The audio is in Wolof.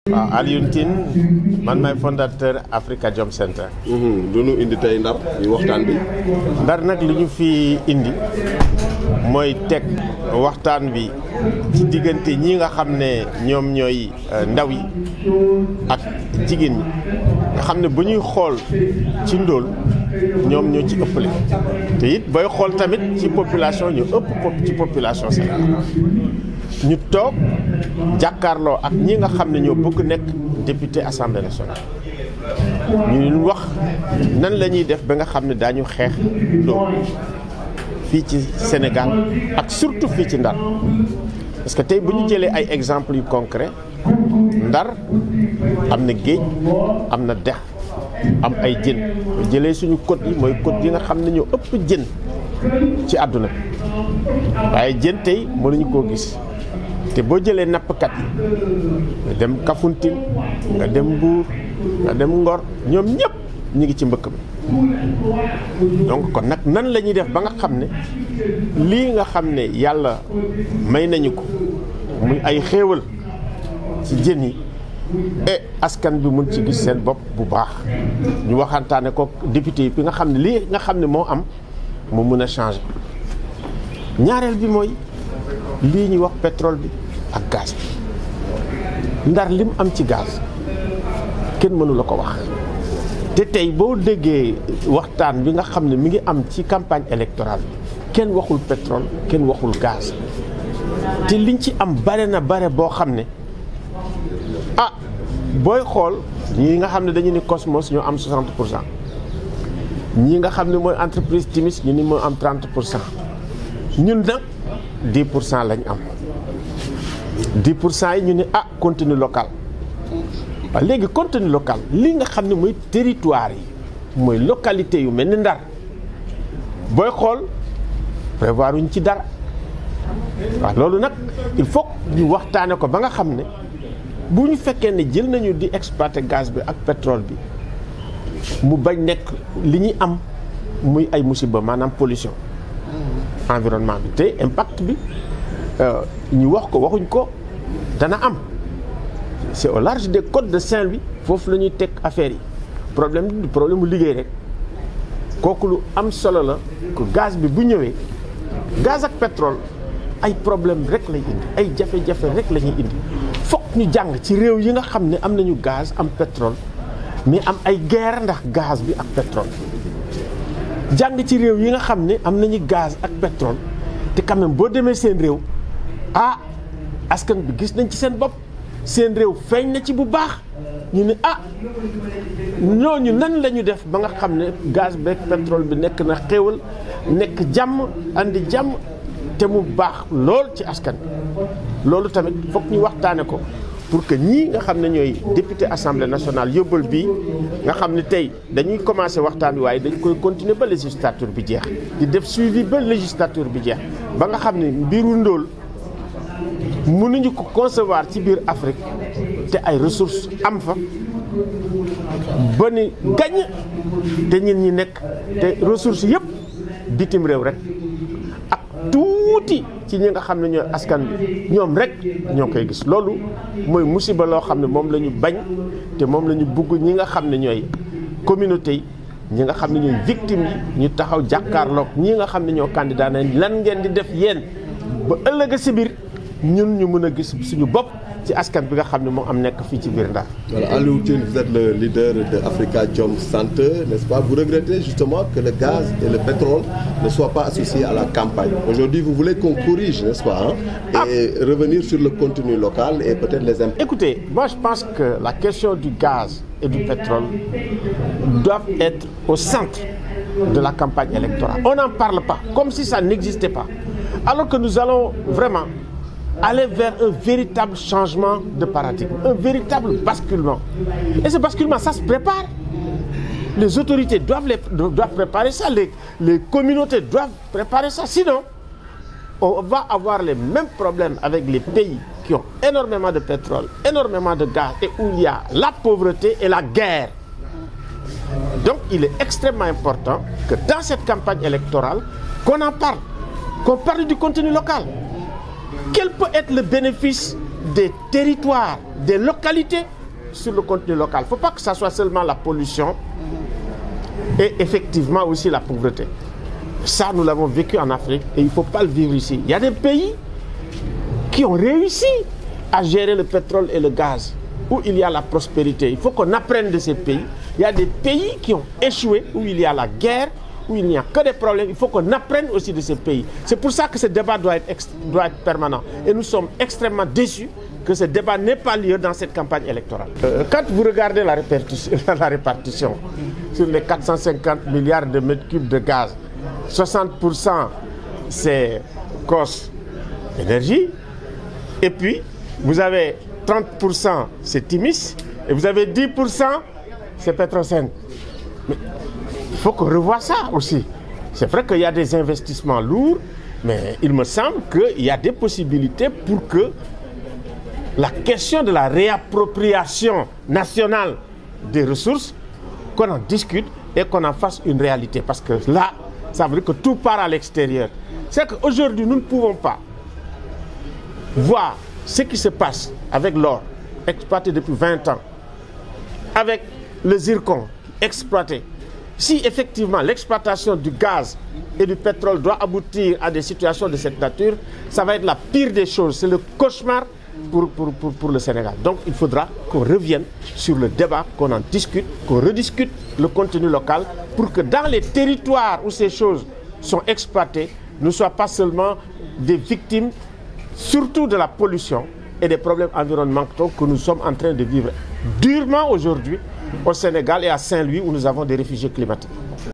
waaw Alioune Tine man maay fondateur Africa Jom Center. lu nu indi tey Ndar yi waxtaan bi. Ndar nag li ñu fi indi mooy teg waxtaan bi ci diggante ñi nga xam ne ñoom ñooy ndaw yi ak jigéen ñi nga xam ne bu ñuy xool ci ndóol ñoom ñoo ci ëppale te it booy xool tamit ci population ñu ëpp ci population Sénégal ñu toog jàkkaarloo ak ñi nga xam ne ñoo bëgg nekk député assemblée nationale ñu wax nan la ñuy def ba nga xam ne daañu xeex ndóol fii ci Sénégal ak surtout fii ci Ndar parce que tey bu ñu jëlee ay exemples yu concret Ndar am na géej am na dex am ay jën bu jëlee suñu côte yi mooy côte yi nga xam ne ñoo ëpp jën ci àdduna bi waaye jën tey mënuñu koo gis te boo jëlee nappkat yi nga dem Kafountine nga dem Mbour nga dem Ngor ñoom ñëpp ñu ngi ci mbëkk bi donc kon nag nan la ñuy def ba nga xam ne lii nga xam ne yàlla may nañu ko muy ay xéewal ci jën yi et askan bi mun ci gis seen bopp bu baax ñu waxantaane ko député yi bi nga xam ne lii nga xam ne moo am mu mun a changer ñaareel bi mooy lii ñuy wax pétrole bi ak gaz bi Ndar lim am ci gaz kenn mënu la ko wax te tey boo déggee waxtaan bi nga xam ne mi ngi am ci campagne électorale bi kenn waxul pétrole kenn waxul gaz te liñ ci am bare na bare boo xam ne booy xool ñii nga xam ne dañu ni Cosmos ñoo am 60% ñii nga xam ne mooy entreprise Timis ñu ni moo am 30% ñun nag 10% lañ am 10% yi ñu ne contenu local waaw léegi contenu local li nga xam ne mooy territoire yi mooy localité yu mel ni Ndar booy xool prévoir wuñ ci dara waaw loolu nag il faut ñu waxtaane ko ba nga xam ne bu ñu fekkee ne jël nañu di exploiter gaz bi ak pétrole bi mu bañ nekk li ñuy am muy ay musiba maanaam pollution environnement bi te impact bi ñu wax ko waxuñ ko dana am c'est au large des côtes de Saint-Louis foofu la ñuy teg affaire yi problème bi du problème mu liggéey rek kooku lu am solo la que gaz bi bu ñëwee gaz ak pétrole ay problème rek lay indi ay jafe-jafe rek la ñuy indi fokk ñu jàng ci réew yi nga xam ne am nañu gaz am pétrole mais am ay guerre ndax gaz bi ak pétrole jàng ci réew yi nga xam ne am nañu gaz ak pétrole te quand même boo demee seen réew askan bi gis nañ ci seen bopp seen réew feeñ na ci bu baax ñu ne ñooñu nan la ñu def ba nga xam ne gaz beeg pétrole bi nekk na xéewal nekk jàmm andi jàmm te mu baax lool ci askan bi loolu tamit fokk ñu waxtaane ko pour que ñii nga xam ne ñooy député assemblée nationale yóbbal bii nga xam ne tey dañuy commencé waxtaan wi waaye dañ koy continuer ba législature bi jeex di def suivi ba législature bi jeex ba nga xam ne mbiru ndóol mënuñu ko concevoir ci biir Afrique te ay ressources am fa ba ni gañ te ñun ñi nekk te ressources yëpp bitim réew rek ak tuuti ci ñi nga xam ne ñooy askan bi ñoom rek ñoo koy gis loolu mooy musiba loo xam ne moom la ñu bañ te moom la ñu bugg ñi nga xam ne ñooy communauté yi ñi nga xam ne ñooy victimes yi ñu taxaw jàkkaarloog ñi nga xam ne ñoo candidat nañ lan ngeen di def yéen ba ëllëg si biir ñun ñu mën a gis suñu bopp ci askan bi nga xam ne moo am nekk fii ci biir Ndar. Voilà, Alioune Tine, vous êtes le leader de Africa Jom Center, n'est-ce pas? Vous regrettez justement que le gaz et le pétrole ne soient pas associés à la campagne. Aujourd'hui, vous voulez qu'on corrige, n'est-ce pas, et revenir sur le contenu local et peut-être les impacts. Écoutez, moi je pense que la question du gaz et du pétrole doivent être au centre de la campagne électorale. On n'en parle pas, comme si ça n'existait pas. Alors que nous allons vraiment aller vers un véritable changement de paradigme, un véritable basculement. Et ce basculement, ça se prépare. Les autorités doivent préparer ça, les communautés doivent préparer ça. Sinon, on va avoir les mêmes problèmes avec les pays qui ont énormément de pétrole, énormément de gaz, et où il y a la pauvreté et la guerre. Donc, il est extrêmement important que dans cette campagne électorale, qu'on en parle, qu'on parle du contenu local. Quel peut être le bénéfice des territoires, des localités sur le contenu local. Il ne faut pas que ça soit seulement la pollution et effectivement aussi la pauvreté. Ça, nous l'avons vécu en Afrique et il ne faut pas le vivre ici. Il y a des pays qui ont réussi à gérer le pétrole et le gaz, où il y a la prospérité. Il faut qu'on apprenne de ces pays. Il y a des pays qui ont échoué, où il y a la guerre, où il n'y a que des problèmes. Il faut qu'on apprenne aussi de ces pays. C'est pour ça que ce débat doit être permanent. Et nous sommes extrêmement déçus que ce débat n'ait pas lieu dans cette campagne électorale. Quand vous regardez la répartition sur les 450 milliards de mètres cubes de gaz, 60% c'est COS énergie, et puis vous avez 30% c'est Timis, et vous avez 10% c'est Petrosen. Mais il faut qu'on revoie ça aussi. C'est vrai qu'il y a des investissements lourds, mais il me semble qu'il y a des possibilités pour que la question de la réappropriation nationale des ressources, qu'on en discute et qu'on en fasse une réalité. Parce que là, ça veut dire que tout part à l'extérieur. C'est qu'aujourd'hui, nous ne pouvons pas voir ce qui se passe avec l'or exploité depuis 20 ans, avec le zircon exploité. Si effectivement l'exploitation du gaz et du pétrole doit aboutir à des situations de cette nature, ça va être la pire des choses. C'est le cauchemar pour le Sénégal. Donc il faudra qu'on revienne sur le débat, qu'on en discute, qu'on rediscute le contenu local pour que dans les territoires où ces choses sont exploitées, ne soient pas seulement des victimes, surtout de la pollution et des problèmes environnementaux que nous sommes en train de vivre durement aujourd'hui au Sénégal et à Saint-Louis où nous avons des réfugiés climatiques.